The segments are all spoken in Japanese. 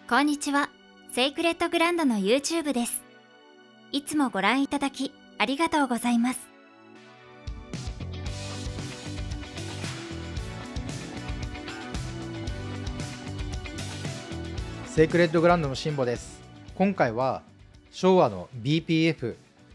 こんにちは。セイクレットグランドの YouTube です。いつもご覧いただきありがとうございます。 セイクレットグランドのシンボです。今回は昭和の BPF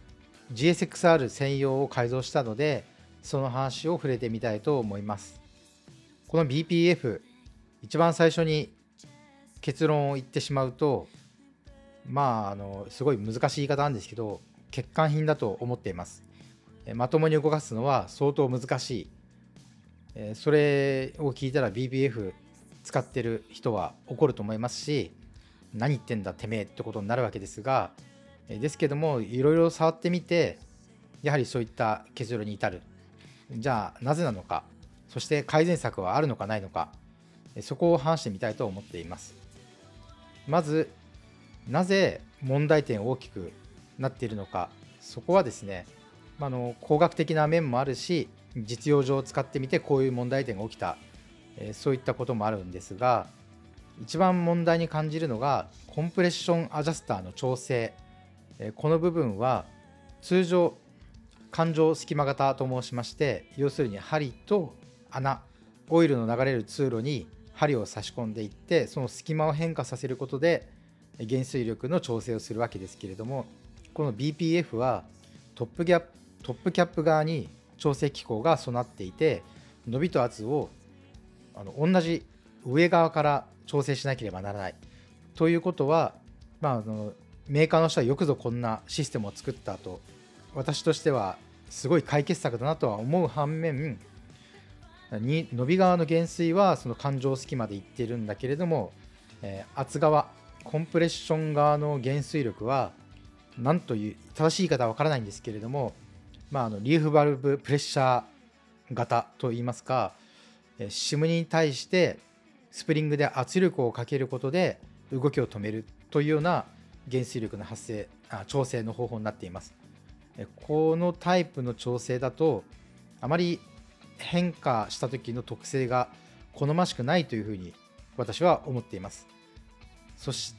GSXR 専用を改造したので、その話を触れてみたいと思います。この BPF、一番最初に結論を言ってしまうと、すごい難しい言い方なんですけど、欠陥品だと思っています。まともに動かすのは相当難しい。それを聞いたら BPF 使ってる人は怒ると思いますし、何言ってんだてめえってことになるわけですが、ですけどもいろいろ触ってみて、やはりそういった結論に至る。じゃあなぜなのか、そして改善策はあるのかないのか、そこを話してみたいと思っています。まず、なぜ問題点大きくなっているのか、そこはですね、工学的な面もあるし、実用上使ってみてこういう問題点が起きた、そういったこともあるんですが、一番問題に感じるのがコンプレッションアジャスターの調整。この部分は通常環状隙間型と申しまして、要するに針と穴、オイルの流れる通路に針を差し込んでいって、その隙間を変化させることで減水力の調整をするわけですけれども、この BPF はトップキャップ側に調整機構が備わっていて、伸びと圧を同じ上側から調整しなければならないということは、メーカーの人はよくぞこんなシステムを作ったと、私としてはすごい解決策だなとは思う反面、伸び側の減水はその環状隙間でいっているんだけれども、圧側コンプレッション側の減水力は何という正しい言い方はわからないんですけれども、リーフバルブプレッシャー型といいますか、シムに対してスプリングで圧力をかけることで動きを止めるというような減水力の調整の方法になっています。このタイプの調整だとあまり変化した時の特性が好ましくないというふうに私は思っています。そして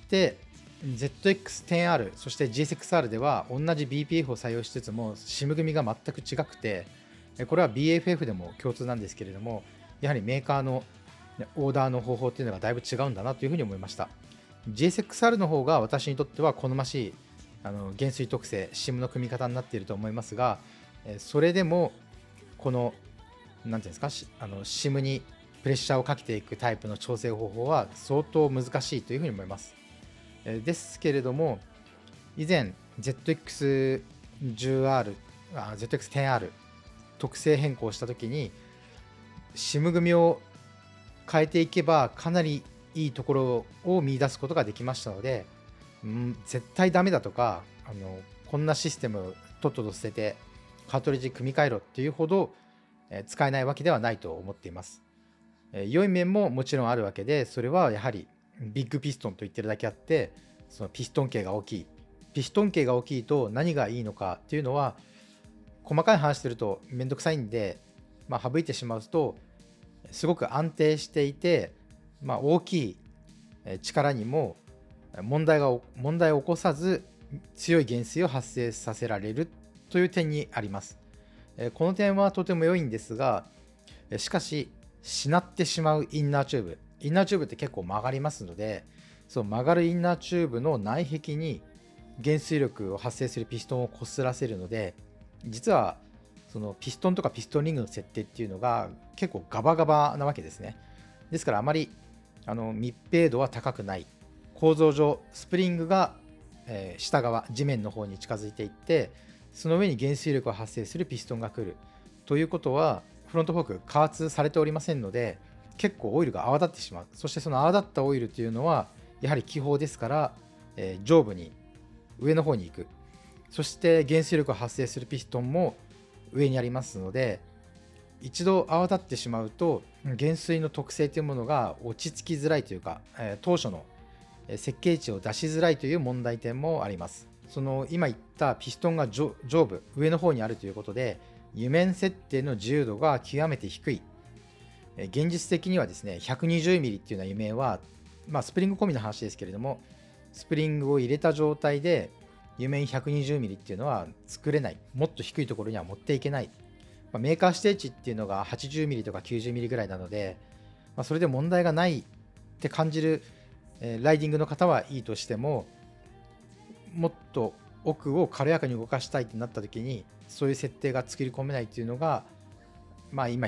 ZX10R そして GSXR では同じ BPF を採用しつつも SIM 組が全く違くて、これは BFF でも共通なんですけれども、やはりメーカーのオーダーの方法っていうのがだいぶ違うんだなというふうに思いました。 GSXR の方が私にとっては好ましい減水特性 SIM の組み方になっていると思いますが、それでもこの何ていうんですか、SIM にプレッシャーをかけていくタイプの調整方法は相当難しいというふうに思います。ですけれども、以前 ZX10R 特性変更したときに SIM 組を変えていけばかなりいいところを見出すことができましたので、絶対ダメだとか、こんなシステムとっとと捨ててカートリッジ組み替えろっていうほど使えないわけではないと思っています。良い面ももちろんあるわけで、それはやはりビッグピストンと言ってるだけあって、そのピストン径が大きい。ピストン径が大きいと何がいいのかっていうのは、細かい話してるとめんどくさいんで、省いてしまうと、すごく安定していて、大きい力にも問題を起こさず強い減水を発生させられるという点にあります。この点はとても良いんですが、しかししなってしまうインナーチューブって結構曲がりますので、その曲がるインナーチューブの内壁に減水力を発生するピストンを擦らせるので、実はそのピストンとかピストンリングの設定っていうのが結構ガバガバなわけですね。ですからあまり密閉度は高くない。構造上スプリングが下側地面の方に近づいていって、その上に減水力を発生するピストンが来るということは、フロントフォーク加圧されておりませんので、結構オイルが泡立ってしまう。そしてその泡立ったオイルというのはやはり気泡ですから、上部に上の方に行く。そして減水力を発生するピストンも上にありますので、一度泡立ってしまうと減水の特性というものが落ち着きづらいというか、当初の設計値を出しづらいという問題点もあります。その今言ったピストンが上部上の方にあるということで、油面設定の自由度が極めて低い。現実的にはですね、120ミリっていうような油面はスプリング込みの話ですけれども、スプリングを入れた状態で油面 120mm っていうのは作れない。もっと低いところには持っていけない。メーカー指定値っていうのが 80mm とか 90mm ぐらいなので、それで問題がないって感じるライディングの方はいいとしても、もっと奥を軽やかに動かしたいってなった時にそういう設定が作り込めないっていうのが、今言った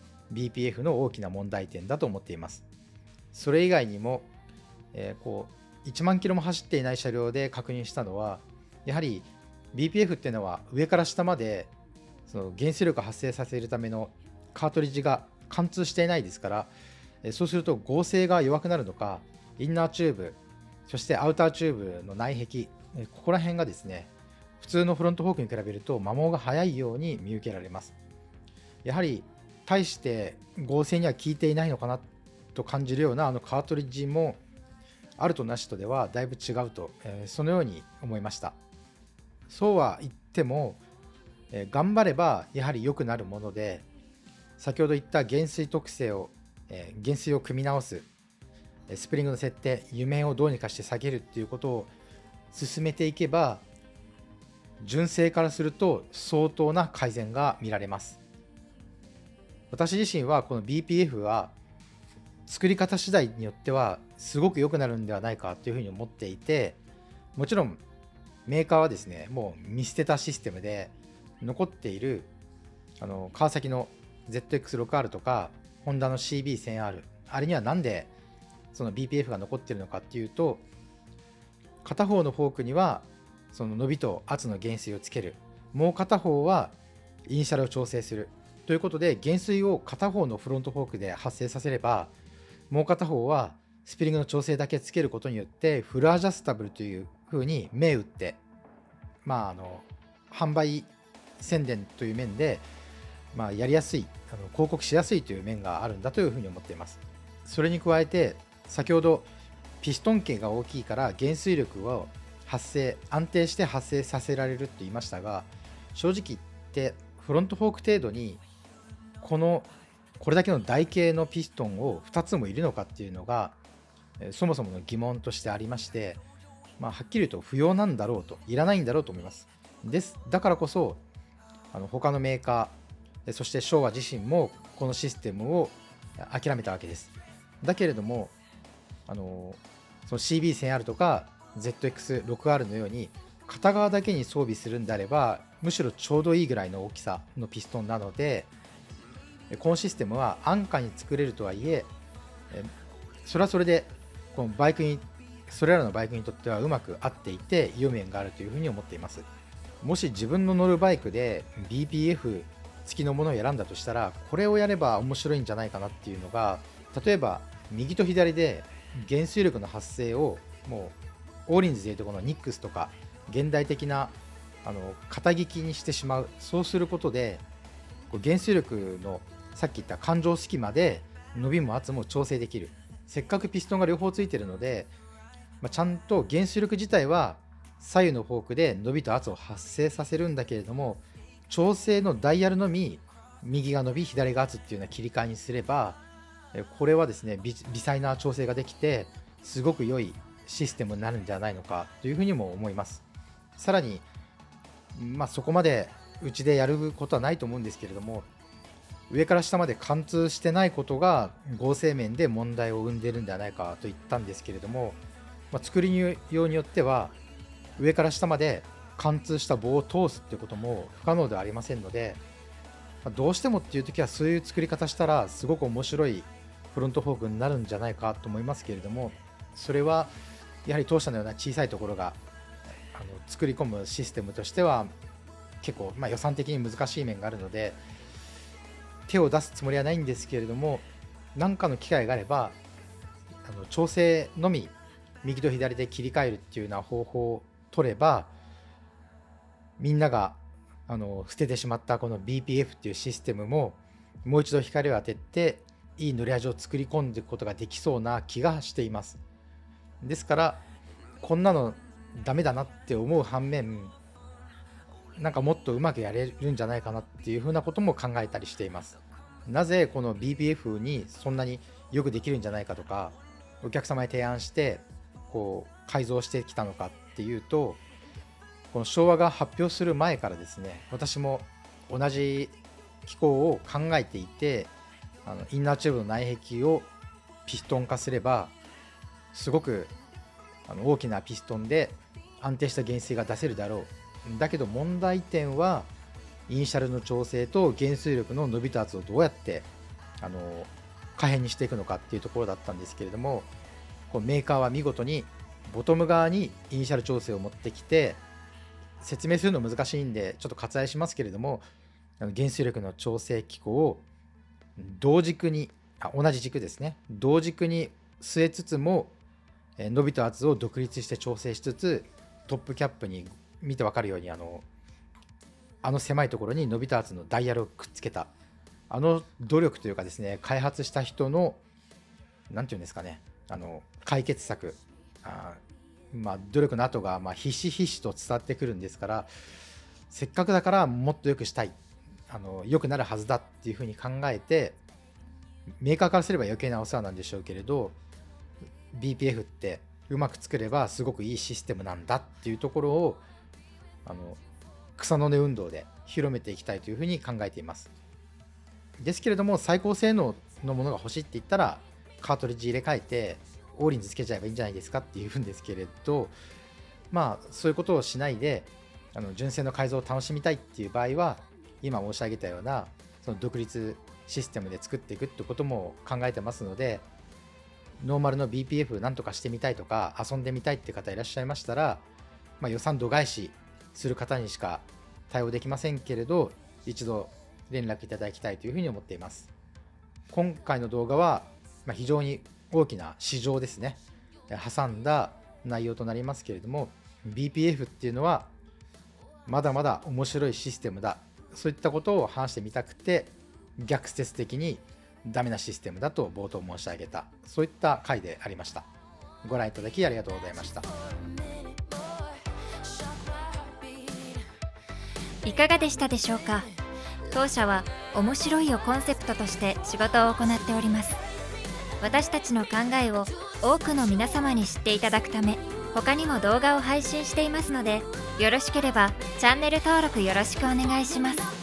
BPF の大きな問題点だと思っています。それ以外にも、1万キロも走っていない車両で確認したのは、やはり BPF っていうのは上から下までその減衰力を発生させるためのカートリッジが貫通していないですから、そうすると合成が弱くなるのか、インナーチューブ、そしてアウターチューブの内壁、ここら辺がですね、普通のフロントフォークに比べると摩耗が早いように見受けられます。やはり大して合成には効いていないのかなと感じるようなカートリッジもあるとなしとではだいぶ違うと、そのように思いました。そうは言っても、頑張ればやはり良くなるもので、先ほど言った減衰特性を、減衰を組み直す、スプリングの設定、油面をどうにかして下げるっていうことを進めていけば、純正からすると相当な改善が見られます。私自身はこの BPF は作り方次第によってはすごく良くなるんではないかというふうに思っていて、もちろんメーカーはですね、もう見捨てたシステムで残っている川崎の ZX6R とかホンダの CB1000R、 あれにはなんでその BPF が残っているのかっていうと、片方のフォークにはその伸びと圧の減衰をつける、もう片方はイニシャルを調整するということで、減衰を片方のフロントフォークで発生させれば、もう片方はスプリングの調整だけつけることによってフルアジャスタブルというふうに銘打って、販売宣伝という面で、やりやすい、広告しやすいという面があるんだというふうに思っています。それに加えて、先ほどピストン径が大きいから減衰力を安定して発生させられるって言いましたが、正直言ってフロントフォーク程度にこれだけの台形のピストンを2つもいるのかっていうのがそもそもの疑問としてありまして、はっきり言うと不要なんだろうと、いらないんだろうと思います。だからこそ他のメーカー、そして昭和自身もこのシステムを諦めたわけです。だけれどもその CB1000R とか ZX6R のように片側だけに装備するんであれば、むしろちょうどいいぐらいの大きさのピストンなので、このシステムは安価に作れるとはいえ、それはそれでこのそれらのバイクにとってはうまく合っていて良い面があるというふうに思っています。もし自分の乗るバイクで BPF 付きのものを選んだとしたら、これをやれば面白いんじゃないかなっていうのが、例えば右と左で減衰力の発生をもうオーリンズでいうとこのニックスとか現代的な型聞きにしてしまう。そうすることで減衰力のさっき言った環状隙間で伸びも圧も調整できる。せっかくピストンが両方ついているので、ちゃんと減衰力自体は左右のフォークで伸びと圧を発生させるんだけれども、調整のダイヤルのみ右が伸び左が圧っていうような切り替えにすれば、これはですね微細な調整ができてすごく良いシステムになるんじゃないのかというふうにも思います。さらに、そこまでうちでやることはないと思うんですけれども、上から下まで貫通してないことが合成面で問題を生んでいるんではないかと言ったんですけれども、作りようによっては上から下まで貫通した棒を通すっていうことも不可能ではありませんので、どうしてもっていう時はそういう作り方したらすごく面白いフロントフォークになるんじゃないかと思いますけれども、それはやはり当社のような小さいところが作り込むシステムとしては結構予算的に難しい面があるので手を出すつもりはないんですけれども、何かの機会があれば調整のみ右と左で切り替えるっていうような方法を取れば、みんなが捨ててしまったこの BPF っていうシステムももう一度光を当てていい乗り味を作り込んでいくことができそうな気がしています。ですからこんなのダメだなって思う反面、なんかもっとうまくやれるんじゃないかなっていうふうなことも考えたりしています。なぜこの BPF にそんなによくできるんじゃないかとか、 お客様に提案してこう改造してきたのかっていうと、この昭和が発表する前からですね、私も同じ機構を考えていて、インナーチューブの内壁をピストン化すればすごく大きなピストンで安定した減衰が出せるだろう。だけど問題点はイニシャルの調整と減衰力の伸びと圧をどうやって可変にしていくのかっていうところだったんですけれども、こうメーカーは見事にボトム側にイニシャル調整を持ってきて、説明するの難しいんでちょっと割愛しますけれども、減衰力の調整機構を同軸に同じ軸ですね、同軸に据えつつも伸びと圧を独立して調整しつつ、トップキャップに見て分かるように狭いところに伸びと圧のダイヤルをくっつけた努力というかですね、開発した人の何て言うんですかね、解決策、努力の後がひしひしと伝わってくるんですから、せっかくだからもっと良くしたい、良くなるはずだっていうふうに考えて、メーカーからすれば余計なお世話なんでしょうけれど、 BPF ってうまく作ればすごくいいシステムなんだっていうところを草の根運動で広めていきたいというふうに考えています。ですけれども、最高性能のものが欲しいって言ったらカートリッジ入れ替えてオーリンズつけちゃえばいいんじゃないですかっていうんですけれど、そういうことをしないで純正の改造を楽しみたいっていう場合は、今申し上げたようなその独立システムで作っていくってことも考えてますので、ノーマルの BPF なんとかしてみたいとか遊んでみたいって方いらっしゃいましたら、予算度外視する方にしか対応できませんけれど、一度連絡いただきたいというふうに思っています。今回の動画は非常に大きな市場ですね、挟んだ内容となりますけれども、 BPF っていうのはまだまだ面白いシステムだ、そういったことを話してみたくて、逆説的にダメなシステムだと冒頭申し上げた、そういった回でありました。ご覧いただきありがとうございました。 いかがでしたでしょうか。当社は面白いをコンセプトとして仕事を行っております。私たちの考えを多くの皆様に知っていただくため、他にも動画を配信していますので、よろしければチャンネル登録よろしくお願いします。